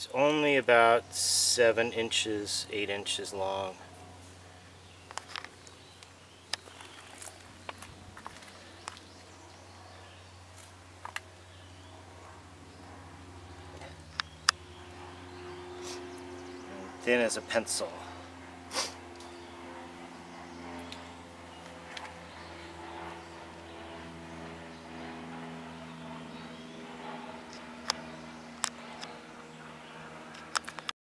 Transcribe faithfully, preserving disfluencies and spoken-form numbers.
It's only about seven inches, eight inches long. Thin as a pencil.